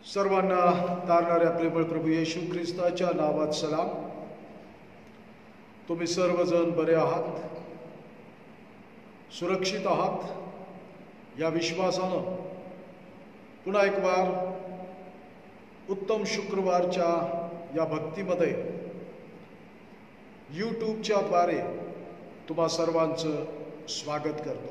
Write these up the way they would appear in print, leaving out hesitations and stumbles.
सर्वांना तारणाऱ्या प्रेमळ प्रभू येशू ख्रिस्ताच्या नावात सलाम. तुम्ही सर्वजण बरे आहात, सुरक्षित आहात या विश्वासानं पुन्हा एक वार उत्तम शुक्रवारच्या या भक्तीमध्ये यूट्यूबच्या द्वारे तुम्हा सर्वांचं स्वागत करतो.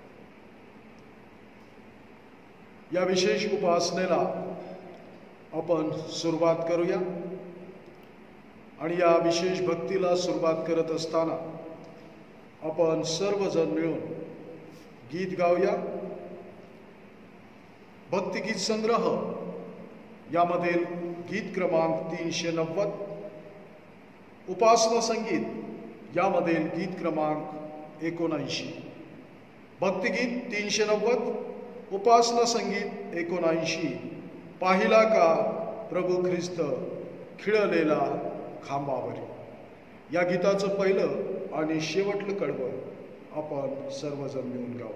या विशेष उपासनेला आपण सुरुवात करूया आणि या विशेष भक्तीला सुरुवात करत असताना आपण सर्वजण मिळून गीत गाऊया. भक्तिगीत संग्रह यामधील गीत क्रमांक 390, उपासना संगीत यामधील गीत क्रमांक 79. भक्तिगीत 390, उपासना संगीत 79. पाहिला का प्रभू ख्रिस्त खिळलेला खांबावरी. या गीताचं पहिलं आणि शेवटलं कडवं आपण सर्वजण मिळून गाऊ.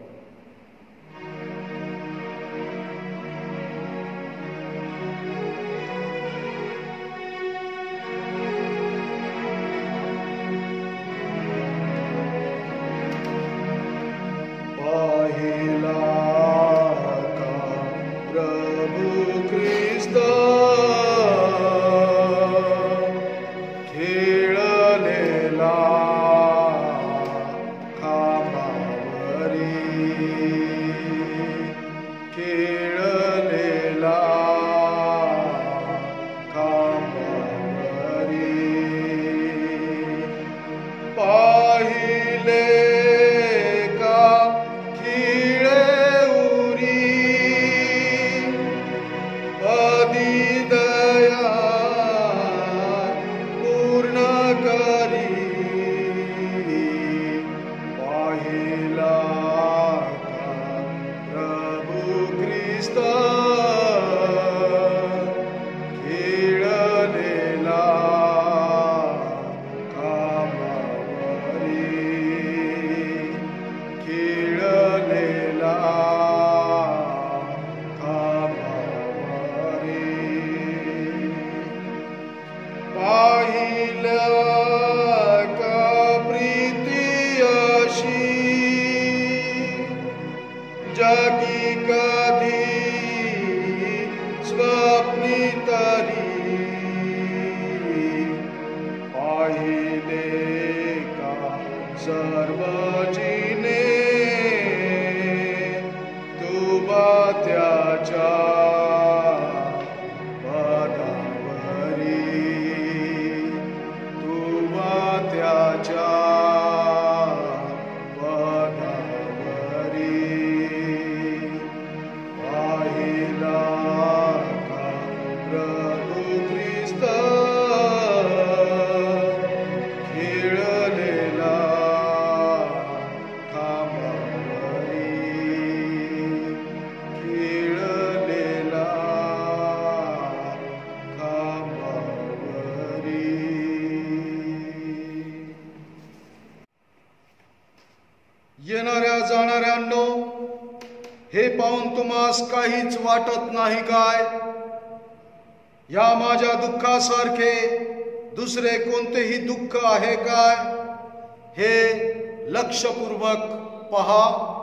येणाऱ्या जाणाऱ्यांनो, हे पाहून तुम्हास काहीच वाटत नाही काय? या माझ्या दुःखासारखे दुसरे कोणतेही दुःख आहे काय? हे लक्षपूर्वक पहा.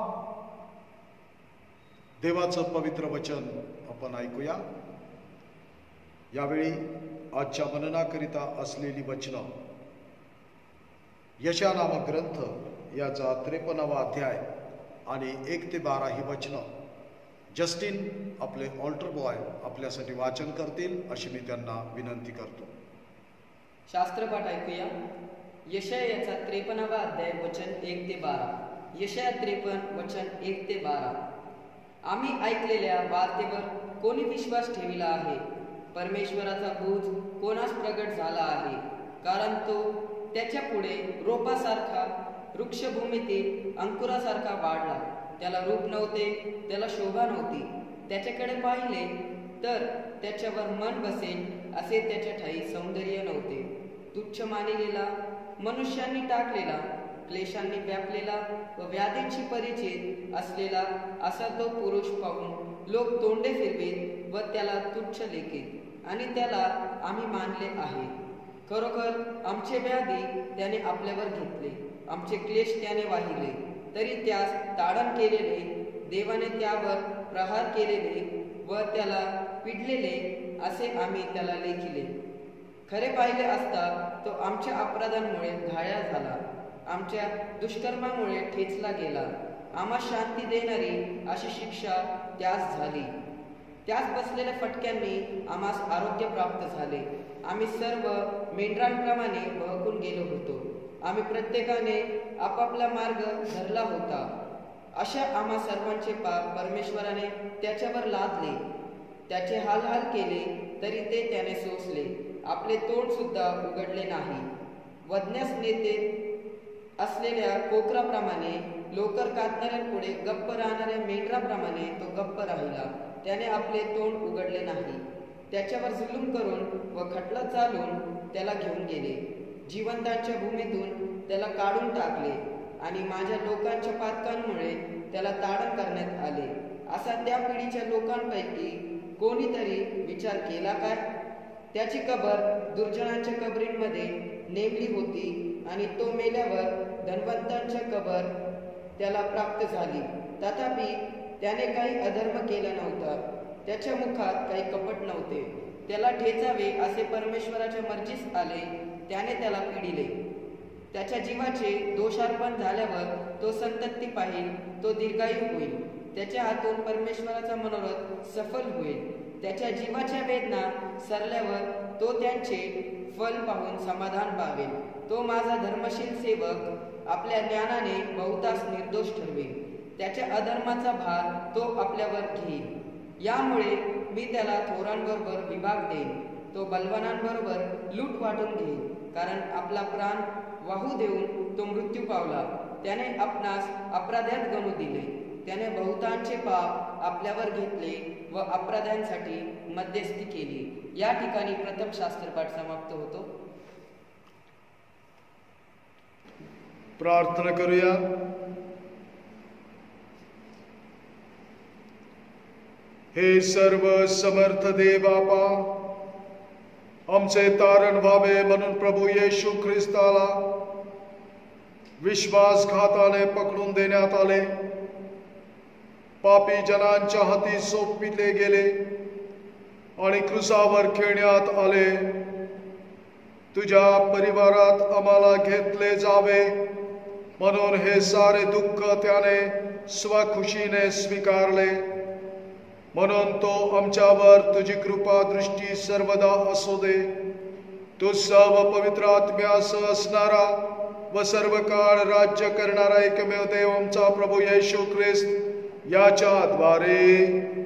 देवाचं पवित्र वचन आपण ऐकूया. यावेळी आजच्या मननाकरिता असलेली वचनं यशया नामक ग्रंथ याचा 53वा अध्याय आणि 1 ते 12 ही वचनं जस्टिन आपले ऑल्टर बॉय आपल्यासाठी वाचन करतील अशी मी त्यांना विनंती करतो. शास्त्रपाठ ऐकूया. यशया याचा 53वा अध्याय वचन 1 ते 12. यशया 53 वचन 1 ते 12. आम्ही ऐकलेल्या वार्तेवर कोणी विश्वास ठेविला आहे? परमेश्वराचा बोध कोणास प्रगट झाला आहे? कारण तो त्याच्या पुढे रोपासारखा वृक्षभूमीतील अंकुरासारखा वाढला. त्याला रूप नव्हते, त्याला शोभा नव्हती. त्याच्याकडे पाहिले तर त्याच्यावर मन बसेल असे त्याच्या ठाई सौंदर्य नव्हते. तुच्छ मानिलेला, मनुष्यांनी टाकलेला, क्लेशांनी व्यापलेला व व्याधींशी परिचित असलेला असा तो पुरुष पाहून लोक तोंडे फिरवीत व त्याला तुच्छ लेखीत आणि त्याला आम्ही मानले आहे. खरोखर आमचे व्याधी त्याने आपल्यावर घेतले, आमचे क्लेश त्याने वाहिले. तरी त्यास ताडण केलेले, देवाने त्यावर प्रहार केलेले व त्याला पिडलेले असे आम्ही त्याला लेखिले. खरे पाहिले असता तो आमच्या अपराधांमुळे घायाळ झाला, आमच्या दुष्कर्मामुळे ठेचला गेला. आम्हा शांती देणारी अशी शिक्षा त्यास झाली. त्यास बसलेल्या फटक्यांनी आम्हास आरोग्य प्राप्त झाले. आम्ही सर्व मेंढरांप्रमाणे बहकून गेलो होतो. आम्ही प्रत्येकाने आपापला मार्ग धरला होता. अशा आम्हा सर्वांचे पाप परमेश्वराने त्याच्यावर लादले. त्याचे हाल केले तरी ते त्याने सोसले. आपले तोंड सुद्धा उघडले नाही. वधण्यास नेते असलेल्या कोकराप्रमाणे, लोकर कातणाऱ्यांपुढे गप्प राहणाऱ्या मेंढराप्रमाणे तो गप्प राहिला. त्याने आपले तोंड उघडले नाही. त्याच्यावर जुलूम करून व खटला चालून त्याला घेऊन गेले. जिवंतांच्या भूमीतून त्याला काढून टाकले आणि माझ्या लोकांच्या पातकांमुळे त्याला ताडण करण्यात आले. असा त्या पिढीच्या लोकांपैकी कोणीतरी विचार केला काय? त्याची कबर दुर्जनांच्या कबरींमध्ये नेमली होती आणि तो मेल्यावर धनवंतांच्या कबर त्याला प्राप्त झाली. तथापि त्याने काही अधर्म केला नव्हता, त्याच्या मुखात काही कपट नव्हते. त्याला ठेचावे असे परमेश्वराच्या मर्जीस आले, त्याने त्याला पिडिले. त्याच्या जीवाचे दोषार्पण झाल्यावर तो संतती पाहिल, तो दीर्घायू होईल. त्याच्या हातून परमेश्वराचा मनोरथ सफल होईल. त्याच्या जीवाच्या वेदना सरल्यावर तो त्यांचे फल पाहून समाधान पावेल. तो माझा धर्मशील सेवक आपल्या ज्ञानाने बहुतांश निर्दोष ठरवेल. त्याच्या अधर्माचा भार तो आपल्यावर घेईल. यामुळे मी त्याला थोरांबरोबर विभाग देईन. तो बलवानांबरोबर लूट वाटून घेईल. कारण आपला प्राण वाहू देऊन तो मृत्यू पावला. त्याने आपणास अपराध्यात गणू दिले. त्याने बहुतांचे पाप आपल्यावर घेतले व अपराध्यांसाठी मध्यस्थी केली. या ठिकाणी प्रथम शास्त्रपाठ समाप्त होतो. प्रार्थना करूया. हे सर्व समर्थ देव बापा, आमचे तारण व्हावे म्हणून प्रभू येशू ख्रिस्ताला विश्वासघाताने पकडून देण्यात आले, पापी जनांच्या हाती सोपविले गेले आणि क्रुसावर खेळण्यात आले. तुझ्या परिवारात आम्हाला घेतले जावे म्हणून हे सारे दुःख त्याने स्वखुशीने स्वीकारले. म्हणून तो आमच्यावर तुझी कृपा दृष्टी सर्वदा असू दे. तो सर्व पवित्र आत्म्यासह असणारा व सर्व काळ राज्य करणारा एकमेव देव आमचा प्रभू येशू ख्रिस्त याच्या द्वारे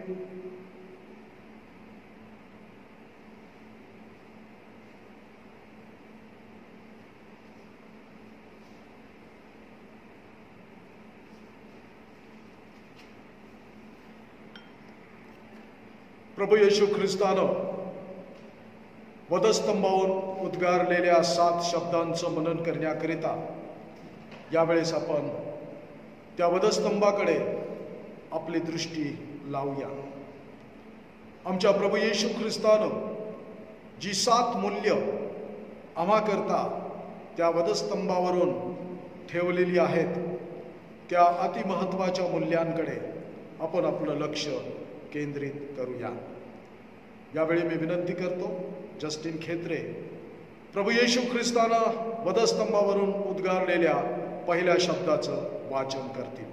प्रभू येशू ख्रिस्तानं वधस्तंभावरून उद्गारलेल्या 7 शब्दांचं मनन करण्याकरिता यावेळेस आपण त्या वधस्तंभाकडे आपली दृष्टी लावूया. आमच्या प्रभू येशू ख्रिस्तानं जी 7 मूल्य आम्हाकरता त्या वधस्तंभावरून ठेवलेली आहेत, त्या अतिमहत्त्वाच्या मूल्यांकडे आपण आपलं लक्ष केंद्रित करूया. यावेळी मी विनंती करतो, जस्टिन खेत्रे प्रभू येशू ख्रिस्तानं वधस्तंभावरून उद्गारलेल्या पहिल्या शब्दाचं वाचन करतील.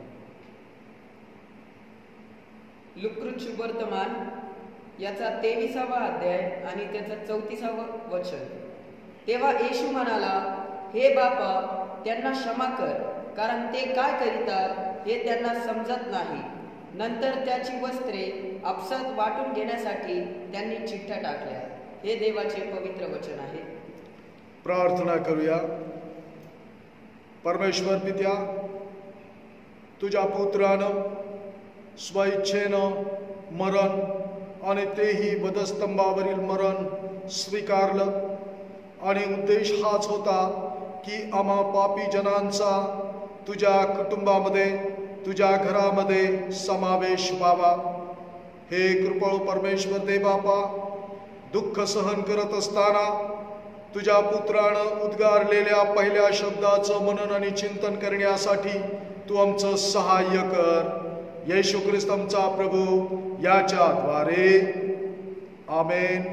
लुकृत शुभवर्तमान याचा 23वा अध्याय आणि त्याचा 34वा वचन. तेव्हा येशू म्हणाला, हे बापा, त्यांना क्षमा कर, कारण ते काय करीतात हे त्यांना समजत नाही. नंतर त्याची वस्त्रे आपसात वाटून घेण्यासाठी त्यांनी चिठ्ठ्या टाकल्या. हे देवाचे पवित्र वचन आहे. प्रार्थना करूया. परमेश्वर पित्या, तुझ्या पुत्रानं स्वइच्छेनं मरण आणि तेही वधस्तंभावरील मरण स्वीकारलं आणि उद्देश हाच होता की आम्हा पापी जनांचा तुझ्या कुटुंबामध्ये, तुझ्या घरामध्ये समावेश व्हावा. हे कृपाळू परमेश्वर देवबापा, दुःख सहन करत असताना तुझ्या पुत्रानं उद्गारलेल्या पहिल्या शब्दाचं मनन आणि चिंतन करण्यासाठी तू आमचं सहाय्य कर. येशू ख्रिस्त आमचा प्रभू याच्याद्वारे. आमेन.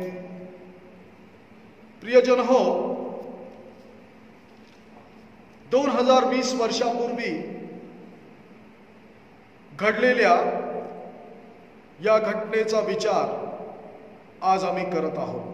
प्रियजन हो, 2020 वर्षापूर्वी घडलेल्या या घटनेचा विचार आज आम्ही करत आहोत.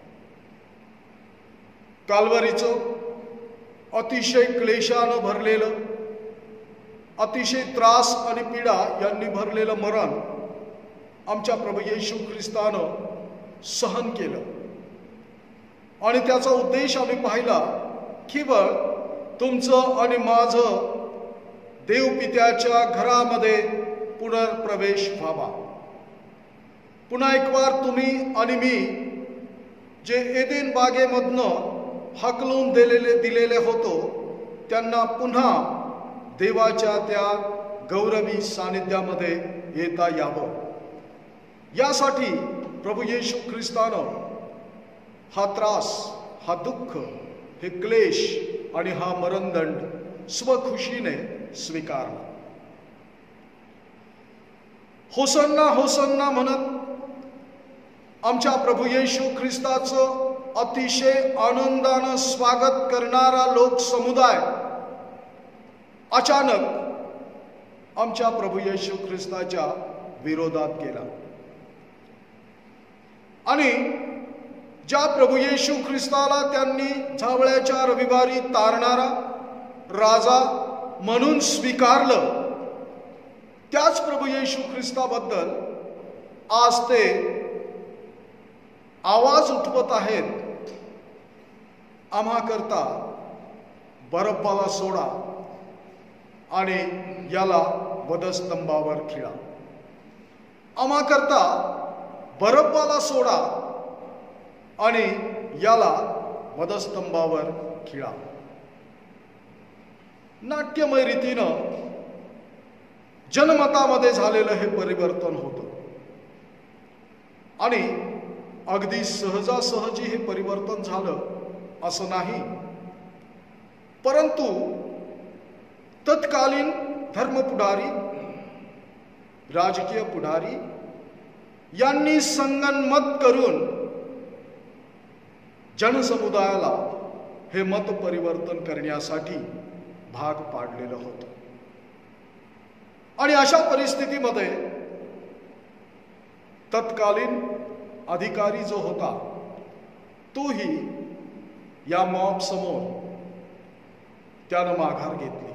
काल्वरीचं अतिशय क्लेशानं भरलेलं, अतिशय त्रास आणि पीडा यांनी भरलेलं मरण आमच्या प्रभू येशू ख्रिस्तानं सहन केलं. आणि त्याचा उद्देश आम्ही पाहिला, केवळ तुमचं आणि माझं देवपित्याच्या घरामध्ये पुनर्प्रवेश व्हावा. पुन्हा एक वार तुम्ही आणि मी जे एदेन बागेमधनं हाकलून दिलेले होतो, त्यांना पुन्हा देवाच्या त्या गौरवी सानिध्यामध्ये येता यावं. यासाठी प्रभू येशू ख्रिस्तानं हा त्रास, हा दुःख, हे क्लेश आणि हा मरणदंड स्वखुशीने स्वीकारला. होसन्ना होसन्ना म्हणत आमच्या प्रभू येशू ख्रिस्ताचं अतिशय आनंदानं स्वागत करणारा लोक समुदाय अचानक आमच्या प्रभू येशू ख्रिस्ताच्या विरोधात गेला. आणि ज्या प्रभू येशू ख्रिस्ताला त्यांनी झावळ्याच्या रविवारी तारणारा राजा म्हणून स्वीकारलं, त्याच प्रभू येशू ख्रिस्ताबद्दल आज ते आवाज उठवत आहेत, आम्हा करता बरब्बाला सोडा आणि याला वधस्तंभावर खिळा. आम्हा करता बरब्बाला सोडा आणि याला वधस्तंभावर खिळा. नाट्यमय रीतीनं जनमतामध्ये झालेलं हे परिवर्तन होतं. आणि अगदी सहजासहजी हे परिवर्तन झालं असं नाही, परंतु तत्कालीन धर्मपुढारी, राजकीय पुढारी यांनी संगनमत करून जनसमुदायाला हे मत परिवर्तन करण्यासाठी भाग पाडलेलं होतं. आणि अशा परिस्थितीमध्ये तत्कालीन अधिकारी जो होता, तोही या मॉब समोर त्यानं माघार घेतली.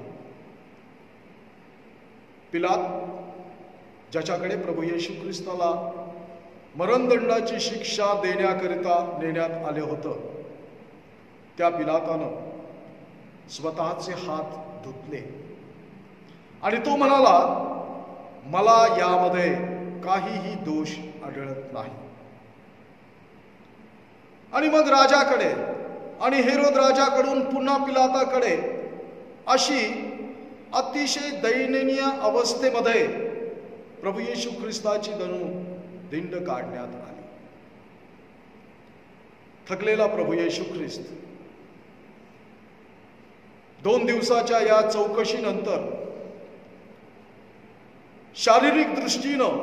पिलात, ज्याच्याकडे प्रभू येशू ख्रिस्ताला मरणदंडाची शिक्षा देण्याकरिता नेण्यात आले होतं, त्या पिलातानं स्वतःचे हात धुतले आणि तो म्हणाला, मला यामध्ये काहीही दोष आढळत नाही. आणि मग राजाकडे आणि हेरोद राजाकडून पुन्हा पिलाताकडे अशी अतिशय दयनीय अवस्थेमध्ये प्रभू येशू ख्रिस्ताची दिंड काढण्यात आली. थकलेला प्रभू येशू ख्रिस्त 2 दिवसाच्या या चौकशीनंतर शारीरिक दृष्टीनं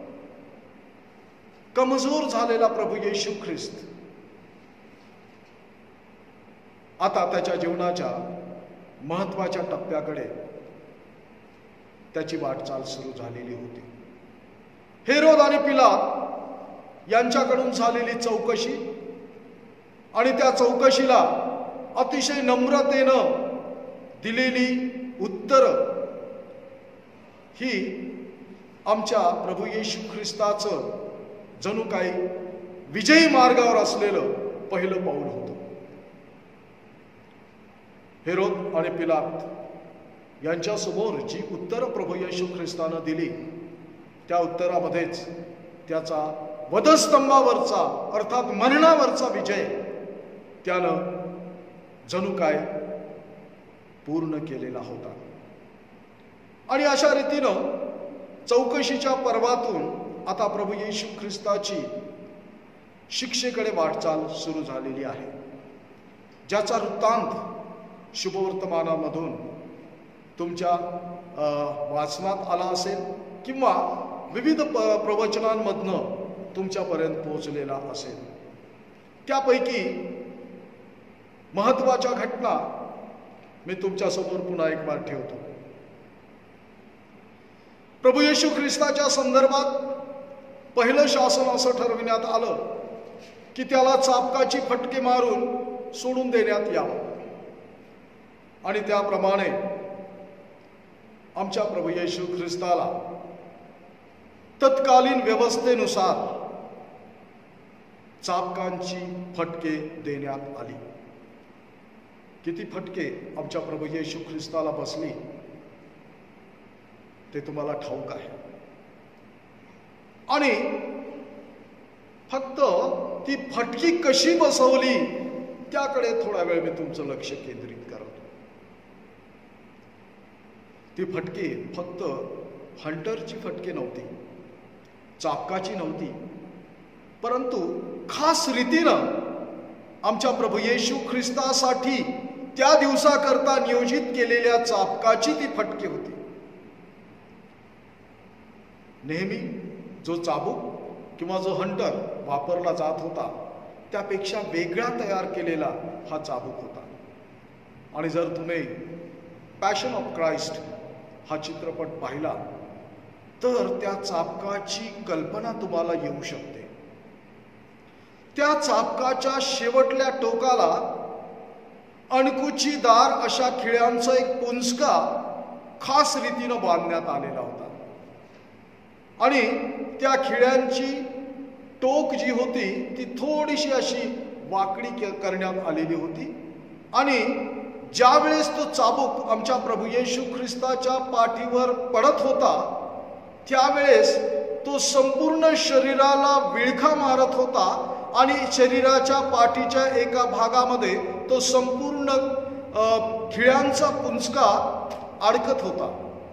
कमजोर झालेला प्रभू येशू ख्रिस्त आता त्याच्या जीवनाच्या महत्वाच्या टप्प्याकडे त्याची वाटचाल सुरू झालेली होती. हेरोद आणि पिलात यांच्याकडून झालेली चौकशी आणि त्या चौकशीला अतिशय नम्रतेनं दिलेली उत्तर ही आमच्या प्रभू येशू ख्रिस्ताचं जणू काही विजयी मार्गावर असलेलं पहिलं पाऊल होतं. हेरोद आणि पिलात यांच्यासमोर जी उत्तरं प्रभू येशू ख्रिस्तानं दिली, त्या उत्तरामध्येच त्याचा वधस्तंभावरचा अर्थात मरणावरचा विजय त्यानं जणू काय पूर्ण केलेला होता. आणि अशा रीतीनं चौकशीच्या पर्वातून आता प्रभू येशू ख्रिस्ताची शिक्षेकडे वाटचाल सुरू झालेली आहे, ज्याचा वृत्तांत शुभवर्तमानामधून तुमच्या वाचनात आला असेल किंवा विविध प्रवचनांमधनं तुमच्यापर्यंत पोहोचलेला असेल. त्यापैकी महत्त्वाच्या घटना मी तुमच्यासमोर पुन्हा एक बार ठेवतो. प्रभू येशू ख्रिस्ताच्या संदर्भात पहिलं शासन असं ठरविण्यात आलं की त्याला चाबकाची फटके मारून सोडून देण्यात यावं. आणि त्याप्रमाणे आमच्या प्रभू येशू ख्रिस्ताला तत्कालीन व्यवस्थेनुसार चाबकांची फटके देण्यात आली. किती फटके आमच्या प्रभू येशू ख्रिस्ताला बसली ते तुम्हाला ठाऊक आहे. आणि फक्त ती फटकी कशी बसवली त्याकडे थोडा वेळ मी तुमचं लक्ष केंद्रित करतो. ती फटकी फक्त हंटरची फटकी नव्हती, चाबकाची नव्हती, परंतु खास रीतीनं आमच्या प्रभू येशू ख्रिस्तासाठी त्या दिवसाकरता नियोजित केलेल्या चाबकाची ती फटकी होती. नेहमी जो चाबूक किंवा जो हंटर वापरला जात होता त्यापेक्षा वेगळा तयार केलेला हा चाबूक होता. आणि जर तुम्ही पॅशन ऑफ क्राइस्ट हा चित्रपट पाहिला तर त्या चाबकाची कल्पना तुम्हाला येऊ शकते. त्या चाबकाच्या शेवटल्या टोकाला अणकुचीदार अशा खिळ्यांचा एक पुंजका खास रीतीनं बांधण्यात आलेला होता. आणि त्या खिळ्यांची टोक जी होती ती थोडीशी अशी वाकडी करण्यात आलेली होती. आणि ज्यावेळेस तो चाबूक आमच्या प्रभू येशू ख्रिस्ताच्या पाठीवर पडत होता त्यावेळेस तो संपूर्ण शरीराला विळखा मारत होता आणि शरीराच्या पाठीच्या एका भागामध्ये तो संपूर्ण खिळ्यांचा पुंजका अडकत होता.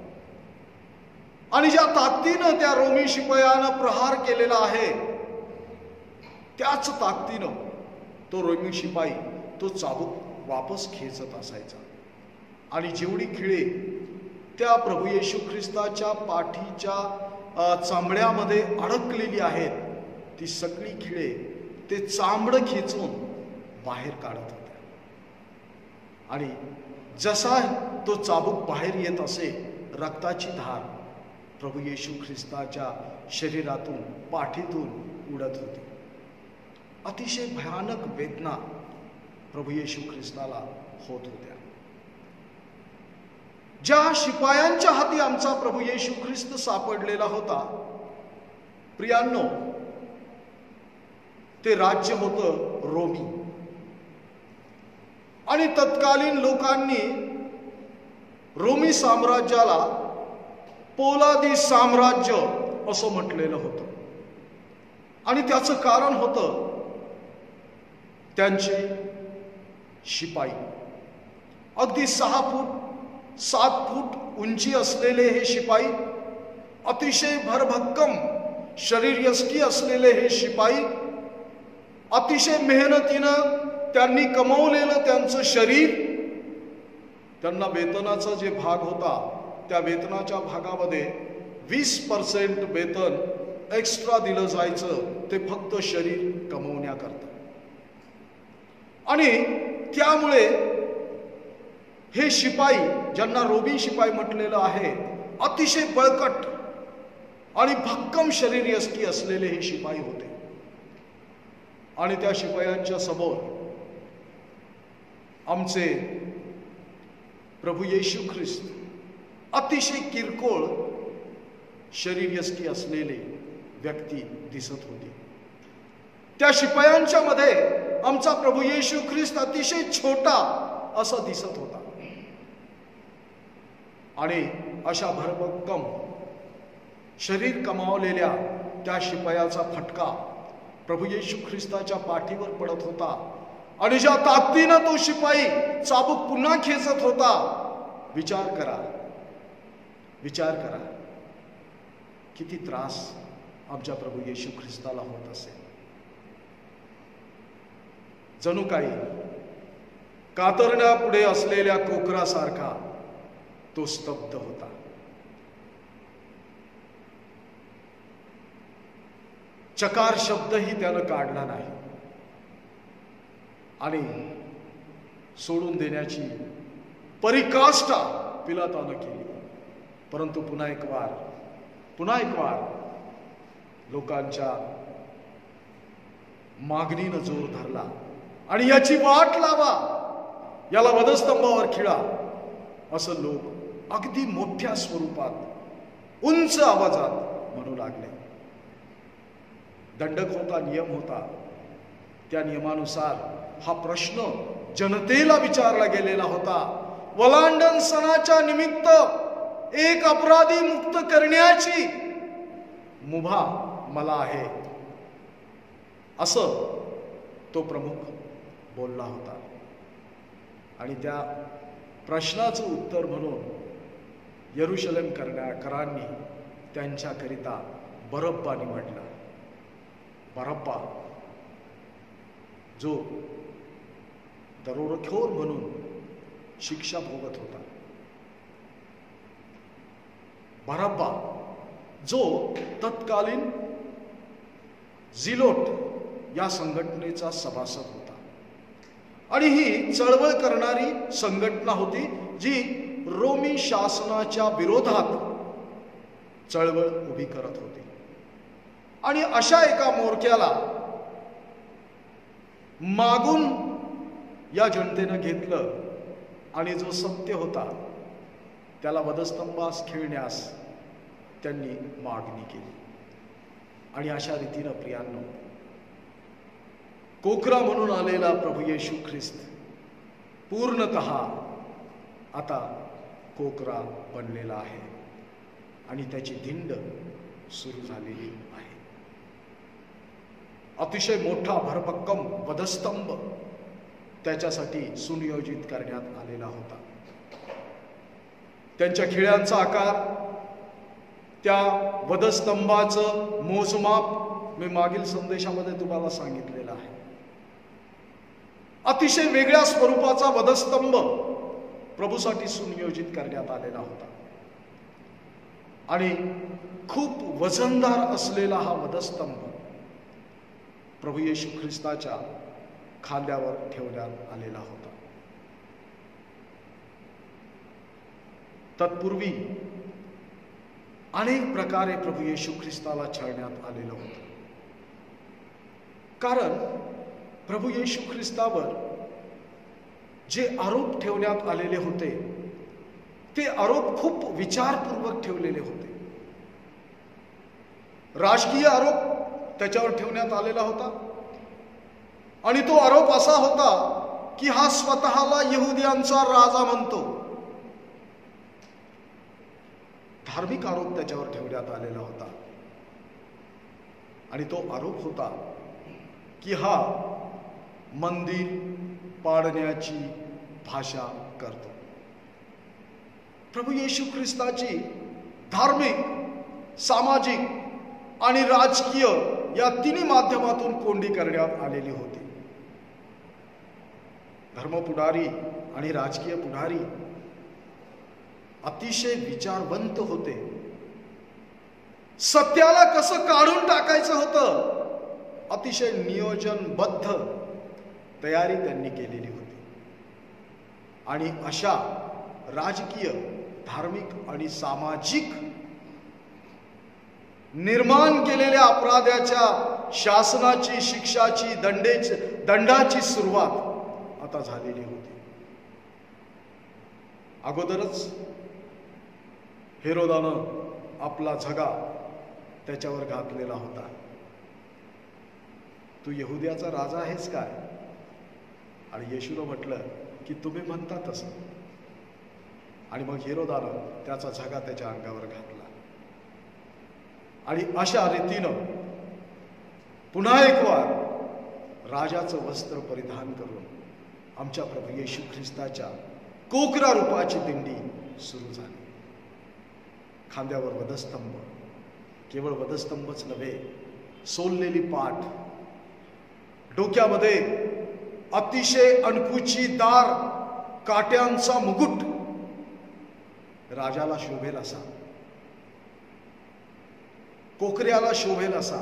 आणि ज्या ताकदीनं त्या रोमी शिपायानं प्रहार केलेला आहे त्याच ताकदीनं तो रोमी शिपाई तो चाबूक वापस खेचत असायचा. आणि जेवढी खिळे त्या प्रभू येशू ख्रिस्ताच्या पाठीच्या चांबड्यामध्ये अडकलेली आहेत ती सगळी खिळे ते चांबडं खेचून बाहेर काढत होत्या. आणि जसा तो चाबूक बाहेर येत असे रक्ताची धार प्रभू येशू ख्रिस्ताच्या शरीरातून पाठीतून उडत होती. अतिशय भयानक वेदना प्रभू येशू ख्रिस्ताला होत होत्या. ज्या शिपायांच्या हाती आमचा प्रभू येशू ख्रिस्त सापडलेला होता प्रियांनो, ते राज्य होतं रोमी. आणि तत्कालीन लोकांनी रोमी साम्राज्याला पोलादी साम्राज्य असं म्हटलेलं होतं. आणि त्याचं कारण होतं त्यांचे शिपाई. अगदी 6 फूट 7 फूट उंची असलेले हे शिपाई, अतिशय भरभक्कम शरीरयष्टी असलेले हे शिपाई, अतिशय मेहनतीनं त्यांनी कमवलेलं त्यांचं शरीर, त्यांना वेतनाचा जे भाग होता त्या वेतनाच्या भागामध्ये 20% वेतन एक्स्ट्रा दिलं जायचं ते फक्त शरीर कमवण्याकरता. आणि त्यामुळे हे शिपाई, ज्यांना रोमी शिपाई म्हटलेलं आहे, अतिशय बळकट आणि भक्कम शरीरयष्टी असलेले हे शिपाई होते. आणि त्या शिपायांच्या समोर आमचे प्रभू येशू ख्रिस्त अतिशय किरकोळ शरीरयष्टी असलेले व्यक्ती दिसत होते. त्या शिपायांच्या मध्ये आमचा प्रभू येशू ख्रिस्त अतिशय छोटा असा दिसत होता. आणि अशा भरभक्कम शरीर कमावलेल्या त्या शिपायाचा फटका प्रभू येशू ख्रिस्ताच्या पाठीवर पडत होता. आणि ज्या ताकदीनं तो शिपाई चाबूक पुन्हा खेचत होता, विचार करा किती त्रास आमच्या प्रभू येशू ख्रिस्ताला होत असेल. जणू काही कातरण्यापुढे असलेल्या कोकरासारखा तो स्तब्ध होता. चकार शब्दही त्यानं काढला नाही आणि सोडून देण्याची परिकाष्ठा पिलातानं केली. परंतु पुन्हा एक वार लोकांच्या मागणीनं जोर धरला आणि याची वाट लावा, याला वधस्तंभावर खिळा, असं लोक अगदी मोठ्या स्वरूपात उंच आवाजात म्हणू लागले. दंडक होता, नियम होता. त्या नियमानुसार हा प्रश्न जनतेला विचारला गेलेला होता. वलांडन सणाच्या निमित्त एक अपराधी मुक्त करण्याची मुभा मला आहे, असं तो प्रमुख बोलला होता. आणि त्या प्रश्नाचं उत्तर म्हणून यरुशलेम करांनी त्यांच्याकरिता बरब्बा निवडला. बरब्बा जो दरोडेखोर म्हणून शिक्षा भोगत होता. बरब्बा जो तत्कालीन झिलोट या संघटनेचा सभासद होता आणि ही चळवळ करणारी संघटना होती जी रोमी शासनाच्या विरोधात चळवळ उभी करत होती. आणि अशा एका मोर्चाला मागून या जनतेनं घेतलं आणि जो सत्य होता त्याला वधस्तंभास खिळण्यास त्यांनी मागणी केली. आणि अशा रीतीनं प्रियांनो, कोकरा म्हणून आलेला प्रभू येशू ख्रिस्त पूर्णतः आता कोकरा बनलेला आहे आणि त्याची धिंड सुरू झालेली आहे. अतिशय मोठा भरभक्कम वधस्तंभ त्याच्यासाठी सुनियोजित करण्यात आलेला होता. त्यांच्या खिळ्यांचा आकार, त्या वधस्तंभाचं मोजमाप मी मागील संदेशामध्ये तुम्हाला सांगितलेलं आहे. अतिशय वेगळ्या स्वरूपाचा वधस्तंभ प्रभूसाठी सुनियोजित करण्यात आलेला होता आणि खूप वजनदार असलेला हा वधस्तंभ प्रभू येशू ख्रिस्ताच्या खांद्यावर ठेवण्यात आलेला होता. तत्पूर्वी अनेक प्रकारे प्रभू येशू ख्रिस्ताला छळण्यात आलेलं होतं. कारण प्रभू येशू ख्रिस्तावर जे आरोप ठेवण्यात आलेले होते ते आरोप खूप विचारपूर्वक ठेवलेले होते. राजकीय आरोप त्याच्यावर ठेवण्यात आलेला होता आणि तो आरोप असा होता की हा स्वतःला यहुद्यांचा राजा म्हणतो. धार्मिक आरोप त्याच्यावर ठेवण्यात आलेला होता आणि तो आरोप होता की हा मंदिर पाडण्याची भाषा करतो. प्रभू येशू ख्रिस्ताची धार्मिक, सामाजिक आणि राजकीय या तिन्ही माध्यमातून कोंडी करण्यात आलेली होती. धर्मपुढारी आणि राजकीय पुढारी अतिशय विचारवंत होते. सत्याला कसं काढून टाकायचं होतं अतिशय नियोजनबद्ध तयारी त्यांनी केलेली होती. आणि अशा राजकीय, धार्मिक आणि सामाजिक निर्माण केलेल्या अपराधाच्या शासनाची, शिक्षाची, दंडाची सुरुवात आता झालेली होती. अगोदरच हेरोदानं आपला झगा त्याच्यावर घातलेला होता. तू यहुद्याचा राजा आहेस काय? आणि येशूनं म्हटलं की तुम्ही म्हणता तसं. आणि मग हेरोदानं त्याचा झगा त्याच्या अंगावर घातला. आणि अशा रीतीनं पुन्हा एक वार राजाचं वस्त्र परिधान करून आमच्या प्रभू येशू ख्रिस्ताच्या कोकरा रूपाची दिंडी सुरू झाली. खांद्यावर वधस्तंभ, केवळ वधस्तंभच नव्हे, सोललेली पाठ, डोक्यामध्ये अतिशय अणकुचीदार काट्यांचा मुकुट, राजाला शोभेल असा, कोकऱ्याला शोभेल असा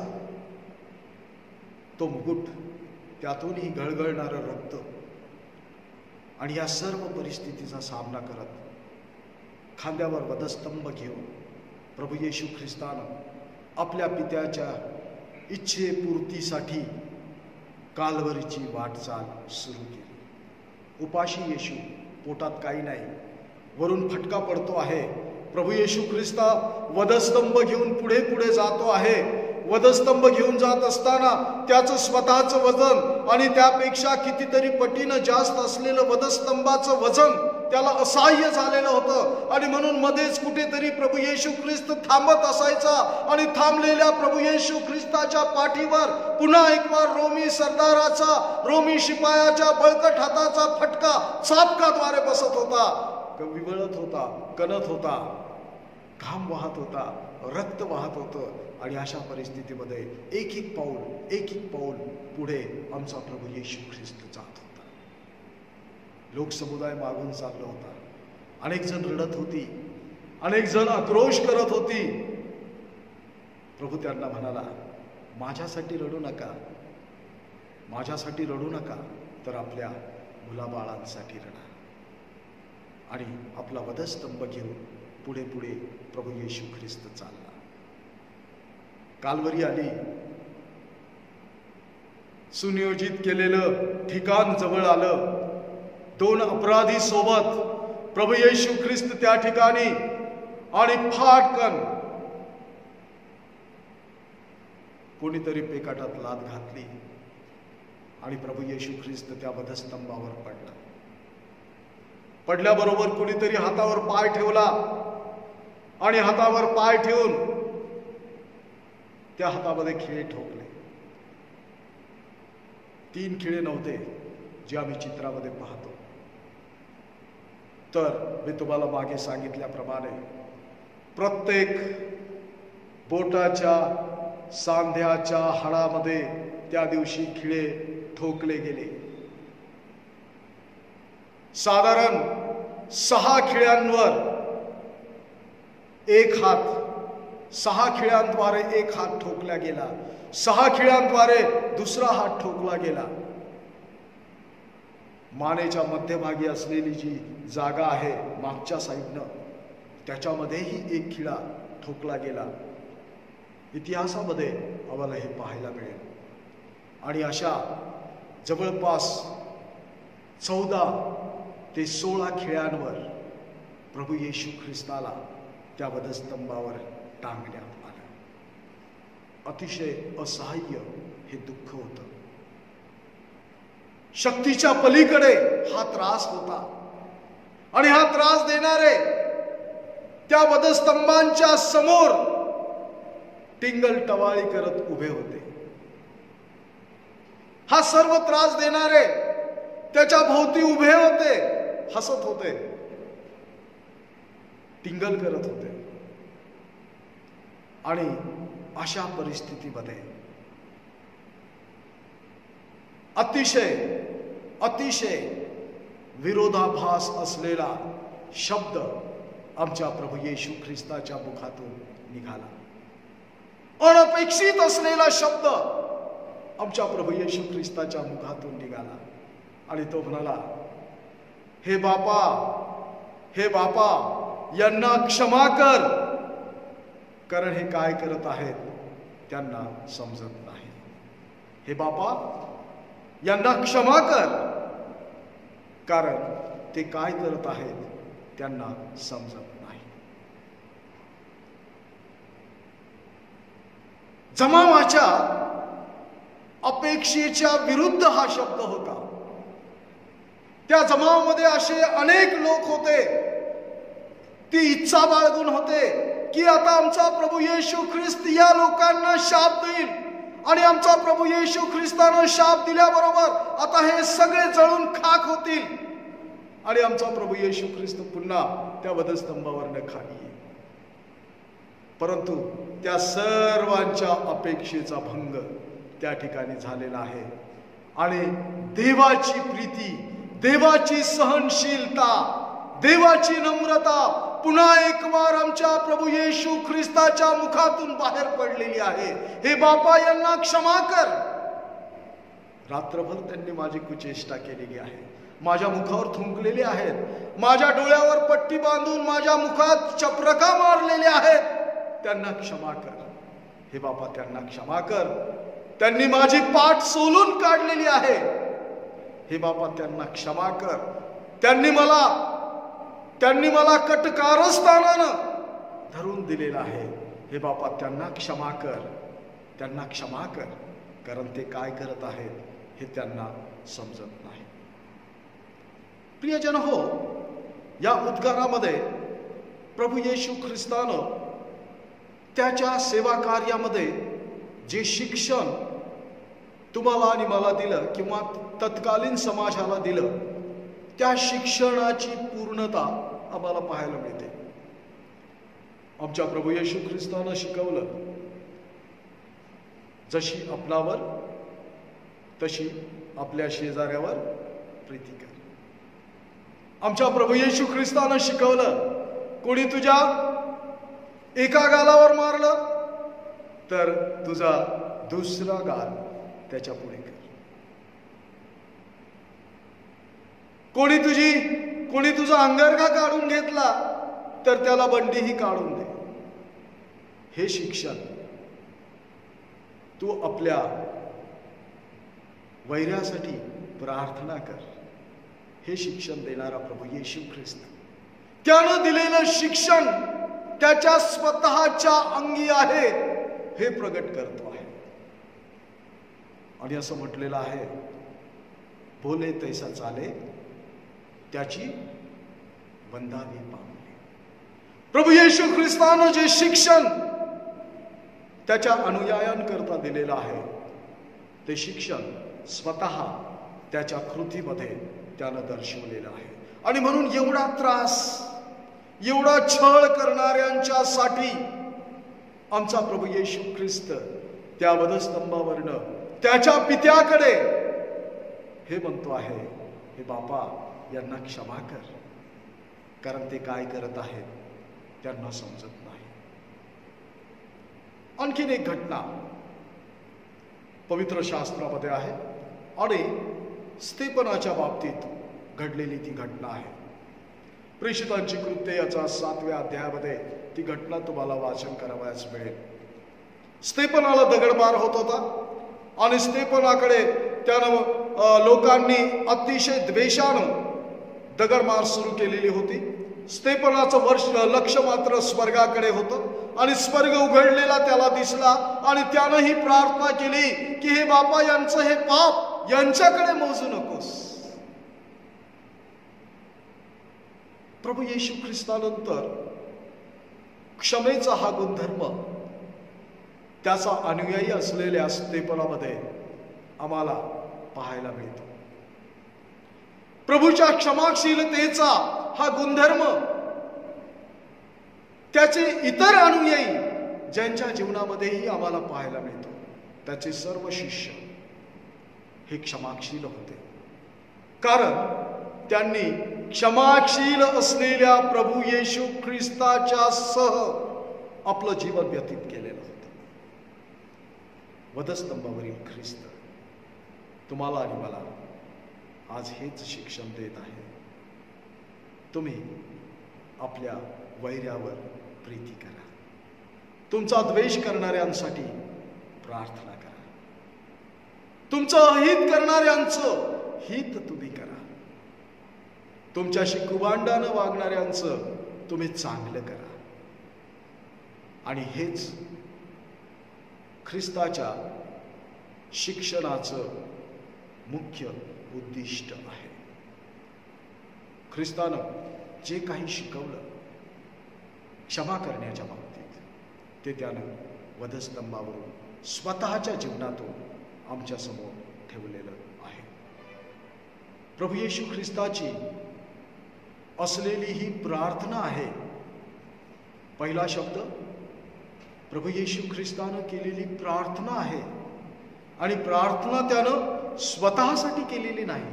तो मुकुट, त्यातूनही गळगळणारं रक्त. आणि या सर्व परिस्थितीचा सामना करत खांद्यावर वधस्तंभ घेऊन प्रभू येशू ख्रिस्तानं आपल्या पित्याच्या इच्छेपूर्तीसाठी काल्वरीची वाटचाल सुरू केली. उपाशी येशू, पोटात काही नाही, वरून फटका पडतो आहे. प्रभू येशू ख्रिस्ता वधस्तंभ घेऊन पुढे पुढे जातो आहे. वधस्तंभ घेऊन जात असताना त्याचं स्वतःचं वजन आणि त्यापेक्षा कितीतरी पटीनं जास्त असलेलं वधस्तंभाचं वजन त्याला असह्य झालेलं होतं. आणि म्हणून मध्येच कुठेतरी प्रभू येशू ख्रिस्त थांबत असायचा आणि थांबलेल्या प्रभू येशू ख्रिस्ताच्या पाठीवर पुन्हा एक वार रोमी सरदाराचा, रोमी शिपायाच्या बळकट हाताचा फटका चाबकाद्वारे बसत होता, विवळत होता, कणत होता, घाम वाहत होता, रक्त वाहत होतं. आणि अशा परिस्थितीमध्ये एक एक पाऊल पुढे आमचा प्रभू येशू ख्रिस्त जात होता. लोकसमुदाय मागून चालला होता. अनेक जण रडत होती, अनेक जण आक्रोश करत होती. प्रभू त्यांना म्हणाला, माझ्यासाठी रडू नका, माझ्यासाठी रडू नका, तर आपल्या मुलाबाळांसाठी रडा. आणि आपला वधस्तंभ घेऊन पुढे पुढे प्रभू येशू ख्रिस्त चालला. काल्वरी आली, सुनियोजित केलेलं ठिकाण जवळ आलं. 2 अपराधी सोबत प्रभू येशू ख्रिस्त त्या ठिकाणी, आणि फाटकन कोणीतरी पेकाटात लाद घातली आणि प्रभू येशू ख्रिस्त त्या वधस्तंभावर पडला. पडल्याबरोबर कोणीतरी हातावर पाय ठेवला आणि हातावर पाय ठेवून त्या हातामध्ये खिळे ठोकले. 3 खिळे नव्हते जे आम्ही चित्रामध्ये पाहतो. तर मी तुम्हाला मागे सांगितल्याप्रमाणे प्रत्येक बोटाच्या सांध्याच्या हाडामध्ये त्या दिवशी खिळे ठोकले गेले. साधारण 6 खिळ्यांवर एक हात, 6 खिळ्यांद्वारे एक हात ठोकला गेला, 6 खिळ्यांद्वारे दुसरा हात ठोकला गेला. मानेच्या मध्यभागी असलेली जी जागा आहे मागच्या साईडनं, त्याच्यामध्येही एक खिळा ठोकला गेला. इतिहासामध्ये आम्हाला हे पाहायला मिळेल. आणि अशा जवळपास 14 ते 16 खिळ्यांवर प्रभू येशू ख्रिस्ताला त्या वधस्तंभावर टांगण्यात आलं. अतिशय असहाय्य हे दुःख होतं. शक्तीच्या पलीकडे हा त्रास होता. आणि हा त्रास देणारे त्या वधस्तंभांच्या समोर टिंगल टवाळी करत उभे होते. हा सर्व त्रास देणारे त्याच्या भोवती उभे होते, हसत होते, टिंगल करत होते. आणि अशा परिस्थितीमध्ये अतिशय विरोधाभास असलेला शब्द आमच्या प्रभू येशू ख्रिस्ताच्या मुखातून निघाला. अनपेक्षित असलेला शब्द आमच्या प्रभू येशू ख्रिस्ताच्या मुखातून निघाला. आणि तो म्हणाला, हे बापा यांना क्षमा कर, कारण हे काय करत आहेत त्यांना समजत नाही. हे बापा यांना क्षमा कर, कारण ते काय करत आहेत त्यांना समजत नाही. जमावाच्या अपेक्षेच्या विरुद्ध हा शब्द होता. त्या जमावामध्ये असे अनेक लोक होते, ती इच्छा बाळगून होते की आता आमचा प्रभू येशू ख्रिस्त या लोकांना शाप देईल. आणि आमचा प्रभू येशू ख्रिस्तानं शाप दिल्याबरोबर आता हे सगळे जळून खाक होतील आणि आमचा प्रभू येशू ख्रिस्त पुन्हा त्या वधस्तंभावर खाली येईल. परंतु त्या सर्वांच्या अपेक्षेचा भंग त्या ठिकाणी झालेला आहे आणि देवाची प्रीती, देवाची सहनशीलता, देवाची नम्रता पुन्हा एक वार आमच्या प्रभू येशू ख्रिस्ताच्या मुखातून बाहेर पडलेली आहे. हे बापा, यांना क्षमा कर. रात्रभर त्यांनी माझी कुचेष्टा केलेली आहे, माझ्या मुखावर थुंकलेले आहेत, माझ्या डोळ्यावर पट्टी बांधून माझ्या मुखात चपरका मारलेले आहेत. त्यांना क्षमा कर. हे बापा, त्यांना क्षमा कर. त्यांनी माझी पाठ सोलून काढलेली आहे. हे बापा, त्यांना क्षमा कर. त्यांनी मला कटकारस्थानानं धरून दिलेलं आहे. हे बापा, त्यांना क्षमा कर. त्यांना क्षमा कर, कारण ते काय करत आहेत हे त्यांना समजत नाही. प्रियजन हो, या उद्गारामध्ये प्रभू येशू ख्रिस्तानं त्याच्या सेवा कार्यामध्ये जे शिक्षण तुम्हाला आणि मला दिलं किंवा तत्कालीन समाजाला दिलं, त्या शिक्षणाची पूर्णता आम्हाला पाहायला मिळते. आमच्या प्रभू येशू ख्रिस्तानं शिकवलं, जशी आपणावर तशी आपल्या शेजाऱ्यावर प्रीती कर. आमच्या प्रभू येशू ख्रिस्तानं शिकवलं, कोणी तुझ्या एका गालावर मारलं तर तुझा दुसरा गाल त्याच्या पुढे कर. कोणी तुझा अंगरखा काढून घेतला तर त्याला बंडीही काढून दे. हे शिक्षण तू आपल्या वैऱ्यासाठी प्रार्थना कर. हे शिक्षण देणारा प्रभू येशू ख्रिस्त, त्यानं दिलेलं शिक्षण त्याच्या स्वतःच्या अंगी आहे हे प्रगट करतो आहे. आणि असं म्हटलेलं आहे, बोले तैसा चाले, त्याची बंधावी पावले. प्रभू येशू ख्रिस्तानं जे शिक्षण त्याच्या अनुयायांकरता दिलेलं आहे, ते शिक्षण स्वतः त्याच्या कृतीमध्ये त्यानं दर्शवलेलं आहे. आणि म्हणून एवढा त्रास, एवढा छळ करणाऱ्यांच्यासाठी आमचा प्रभू येशू ख्रिस्त त्या वधस्तंभावरनं त्याच्या पित्याकडे हे म्हणतो आहे, हे बापा, यांना क्षमा कर, कारण ते काय करत आहेत त्यांना समजत नाही. आणखीन एक घटना पवित्र शास्त्रामध्ये आहे आणि स्तेफनाच्या बाबतीत घडलेली ती घटना आहे. प्रेषितांची कृत्ये याचा 7व्या अध्यायामध्ये ती घटना तुम्हाला वाचन करावयास मिळेल. स्तेफनाला दगडमार होत होता आणि स्तेफनाकडे त्यानं लोकांनी अतिशय द्वेषानं दगडमार सुरू केलेली होती. स्तेफनाचं लक्ष मात्र स्वर्गाकडे होतं आणि स्वर्ग उघडलेला त्याला दिसला आणि त्यानं ही प्रार्थना केली की हे बापा, यांचं हे पाप यांच्याकडे मोजू नकोस. प्रभू येशू ख्रिस्तानंतर क्षमेचा हा गुणधर्म त्याचा अनुयायी असलेल्या स्तेफनामध्ये आम्हाला पाहायला मिळतो. प्रभूच्या क्षमाशीलतेचा हा गुणधर्म त्याचे इतर अनुयायी ज्यांच्या जीवनामध्येही आम्हाला पाहायला मिळतो. त्याचे सर्व शिष्य हे क्षमाशील होते, कारण त्यांनी क्षमाशील असलेल्या प्रभू येशू ख्रिस्ताच्या सह आपलं जीवन व्यतीत केलेलं होतं. वधस्तंभावरील ख्रिस्त तुम्हाला आणि मला आज हेच शिक्षण देत आहे. तुम्ही आपल्या वैऱ्यावर प्रीती करा. तुमचा द्वेष करणाऱ्यांसाठी प्रार्थना करा. तुमचं अहित करणाऱ्यांचं हित तुम्ही करा. तुमच्याशी कुभांडानं वागणाऱ्यांचं तुम्ही चांगलं करा. आणि हेच ख्रिस्ताच्या शिक्षणाचं मुख्य उद्दिष्ट आहे. ख्रिस्तानं जे काही शिकवलं क्षमा करण्याच्या बाबतीत, ते त्यानं वधस्तंभावरून स्वतःच्या जीवनातून आमच्या समोर ठेवलेलं आहे. प्रभू येशू ख्रिस्ताची असलेली ही प्रार्थना आहे. पहिला शब्द प्रभू येशू ख्रिस्तानं केलेली प्रार्थना आहे. आणि प्रार्थना त्यानं स्वतःसाठी केलेली नाही,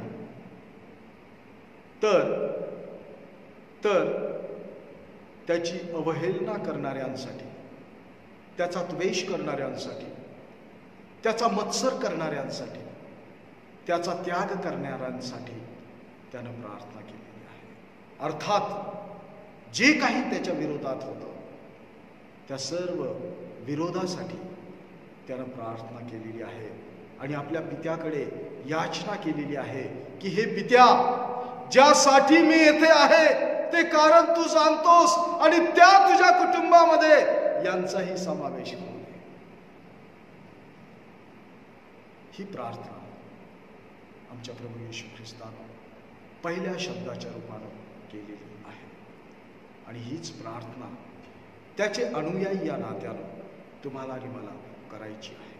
तर त्याची अवहेलना करणाऱ्यांसाठी, त्याचा द्वेष करणाऱ्यांसाठी, त्याचा मत्सर करणाऱ्यांसाठी, त्याचा त्याग करणाऱ्यांसाठी त्यानं प्रार्थना केलेली आहे. अर्थात जे काही त्याच्या विरोधात होतं त्या सर्व विरोधासाठी त्यानं प्रार्थना केलेली आहे. आणि आपल्या पित्याकडे याचना केलेली आहे की हे पित्या, ज्यासाठी मी येथे आहे ते कारण तू जाणतोस आणि त्या तुझ्या कुटुंबामध्ये यांचाही समावेश होऊ नये. ही प्रार्थना आमच्या प्रभू येशू ख्रिस्तानं पहिल्या शब्दाच्या रूपानं केलेली आहे. आणि हीच प्रार्थना त्याचे अनुयायी या नात्यानं तुम्हाला आणि मला करायची आहे.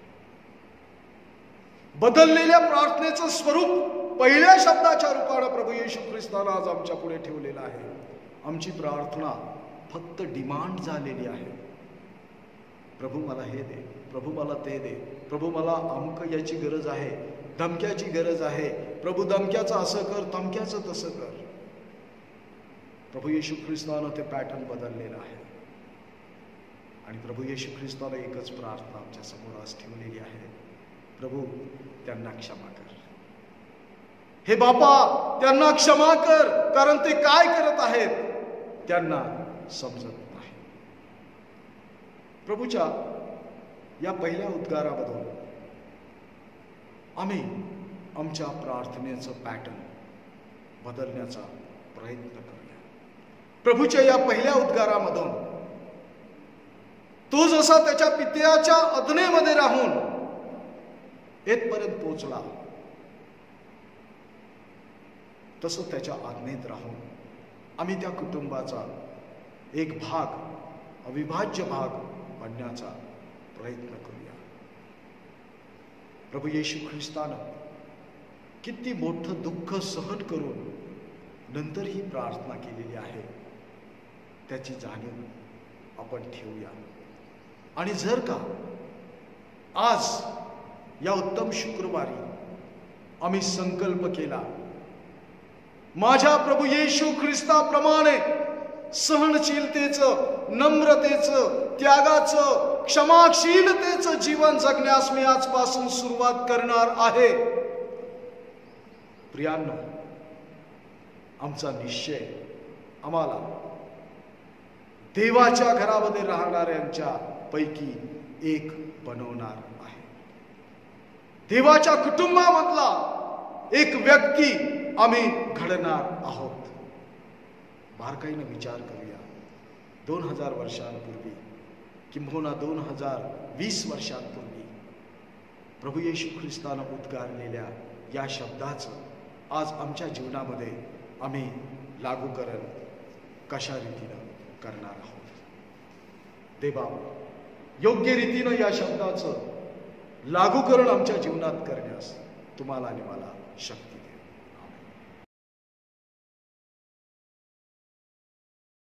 बदललेल्या प्रार्थनेचं स्वरूप पहिल्या शब्दाच्या रूपानं प्रभू येशू ख्रिस्तानं आज आमच्या पुढे ठेवलेलं आहे. आमची प्रार्थना फक्त डिमांड झालेली आहे. प्रभू मला हे दे, प्रभू मला ते दे, प्रभू मला अमुक याची गरज आहे, धमक्याची गरज आहे, प्रभू धमक्याचं असं कर, धमक्याचं तसं कर. प्रभू येशू ख्रिस्तानं ते पॅटर्न बदललेलं आहे. आणि प्रभू येशू ख्रिस्तानं एकच प्रार्थना आमच्या समोर आज ठेवलेली आहे. प्रभू, त्यांना क्षमा कर. हे बापा, त्यांना क्षमा कर, कारण ते काय करत आहेत त्यांना समजत नाही. प्रभूच्या या पहिल्या उद्गारामधून आम्ही आमच्या प्रार्थनेचं पॅटर्न बदलण्याचा प्रयत्न करूया. प्रभूच्या या पहिल्या उद्गारामधून तो जसा त्याच्या पित्याच्या आज्ञेमध्ये राहून येथपर्यंत पोहोचला, तसं त्याच्या आज्ञेत राहून आम्ही त्या कुटुंबाचा एक भाग, अविभाज्य भाग बनण्याचा प्रयत्न करूया. प्रभू येशू ख्रिस्तानं किती मोठं दुःख सहन करून नंतर ही प्रार्थना केलेली आहे, त्याची जाणीव आपण ठेवूया. आणि जर का आज या उत्तम शुक्रवारी आम्ही संकल्प केला, माझ्या प्रभू येशू ख्रिस्ताप्रमाणे सहनशीलतेचं, नम्रतेचं, त्यागाचं, क्षमाशीलतेचं जीवन जगण्यास मी आजपासून सुरुवात करणार आहे. प्रियांनो, आमचा निश्चय आम्हाला देवाच्या घरामध्ये राहणाऱ्यांच्या पैकी एक बनवणार आहे. देवाच्या कुटुंबामधला एक व्यक्ती आम्ही घडणार आहोत. बारकाईने विचार करूया. 2000 वर्षांपूर्वी किंबहुना 2020 वर्षांपूर्वी प्रभू येशू ख्रिस्तानं उद्गारलेल्या या शब्दाचं आज आमच्या जीवनामध्ये आम्ही लागूकरण कशा रीतीनं करणार आहोत. देवा, योग्य रीतीनं या शब्दाचं लागूकरण आमच्या जीवनात करण्यास तुम्हाला आणि मला शक्ती